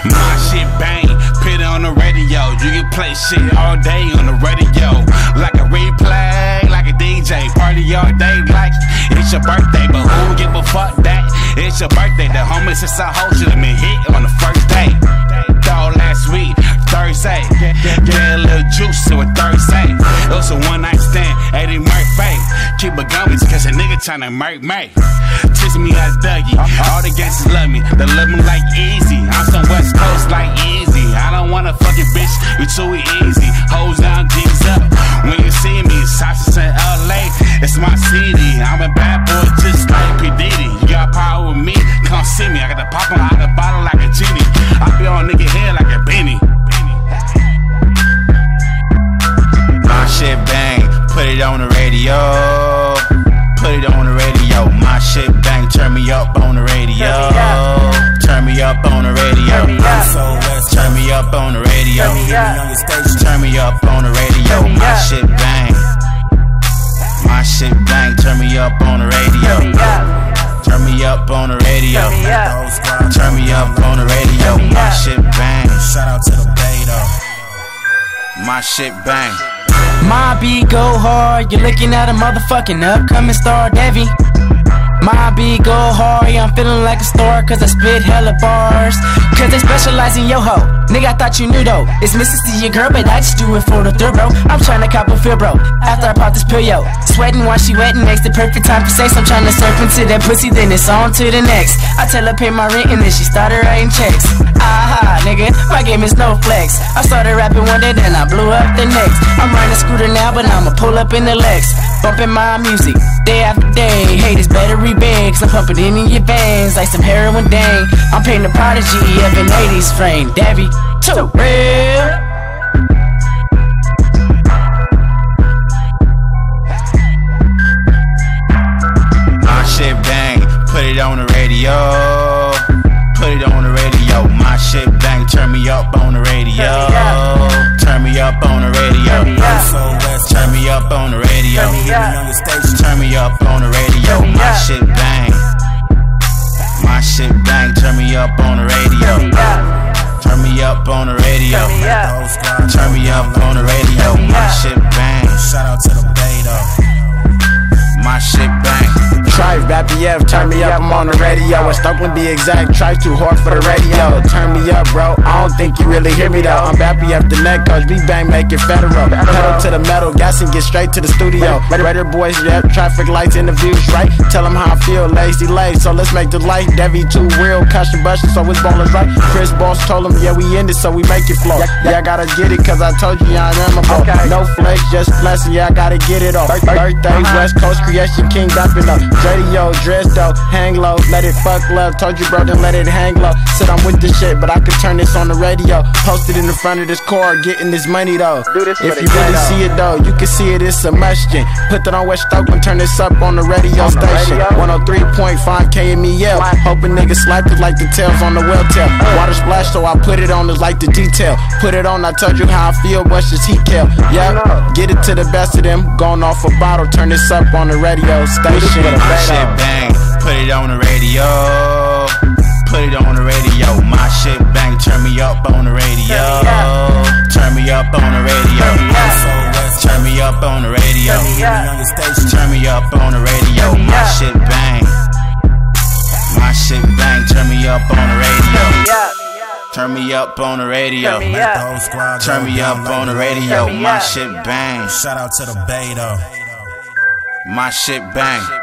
My shit bang, put it on the radio. You can play shit all day on the radio. Like a replay, like a DJ. Party all day like it's your birthday. But who give a fuck that? It's your birthday. The homies since I hold you have been hit on the first day. Thought last week, Thursday. Get a little juice to a Thursday. It was a one night stand, Eddie Murphy. Keep it going cause a nigga tryna murk me. Teach me as Dougie. All the gangsters love me. They love me like easy. I'm some Westcoast like easy. I don't want a fucking bitch, you too easy. Hoes down, G's up. When you see me, Sasha's in LA, it's my city. I'm a bad boy just like P. Diddy. You got power with me, come see me. I got the pop on, I got the bottle like a genie. I be on nigga head like a beanie. My shit bang, put it on the radio. Put it on the radio. My shit bang, turn me up on the radio. Turn me up on the radio. Turn me up on the radio. Turn me up on the radio. My shit bang. My shit bang, turn me up on the radio. Turn me up on the radio. Turn me up on the radio. My shit bang. Shout out to the beta. My shit bang. My beat go hard, you're looking at a motherfucking upcoming star, Devi. My beat go hard, yeah, I'm feeling like a star cause I spit hella bars. Cause they specialize in yo-ho. Nigga, I thought you knew though. It's Mrs. to your girl, but I just do it for the thrill, bro. I'm tryna cop a feel, bro. After I pop this pill, yo. Sweating while she wetting, makes the perfect time for sex. I'm tryna surf into that pussy, then it's on to the next. I tell her pay my rent and then she started writing checks. Aha, nigga, my game is no flex. I started rapping one day, then I blew up the next. I'm riding a scooter now, but I'ma pull up in the Lex. Bumping my music, day after day. Haters better rebeg, cause I'm pumping it in your veins like some heroin dang. I'm painting the prodigy of an 80s frame. Debbie, too real. My shit bang, put it on the radio. Put it on the radio. My shit bang, turn me up on the radio. Turn me up on the radio. Turn me up on the radio. Turn me up on the radio. My shit bang. My shit bang, turn me up on the radio. Turn me up on the radio. Turn me up on the radio. My shit bang. Shout out to the beta. My shit bang. Trife, bappy F, turn me up, I'm on the radio. West Oakland be exact, Trife too hard for the radio. Turn me up, bro, I don't think you really hear me though. I'm bappy F the neck, cause we bang, make it federal. Pedal to the metal, gas and get straight to the studio. Raider boys, yep, traffic lights, interviews, right? Tell them how I feel, lazy late, so let's make the light. Devi too real, cushion bustin', so it's ballers, right? Chris Boss told him, yeah, we in it, so we make it flow. Yeah, I gotta get it, cause I told you I am a bro. No flex, just blessing, yeah, I gotta get it off. Birthday, West Coast creation, king bappin' up. Radio, dress though, hang low, let it fuck love. Told you bro, then let it hang low. Said I'm with this shit, but I could turn this on the radio. Posted in the front of this car, getting this money though. If you really see it though, you can see it, it's a must-in. Put that on West Oakland, turn this up on the radio station. 103.5 KMEL. Hoping niggas slap it like the tails on the well tail. Water splash, so I put it on is like the detail. Put it on, I told you how I feel, what's this heat kill? Yeah, get it to the best of them. Going off a bottle, turn this up on the radio station. My shit bang, put it on the radio. Put it on the radio. My shit bang, turn me up on the radio. Turn me up on the radio. Turn me up on the radio. Turn me up on the radio. My shit bang. My shit bang, turn me up on the radio. Turn me up on the radio. Turn me up on the radio. My shit bang. Shout out to the beta. My shit bang.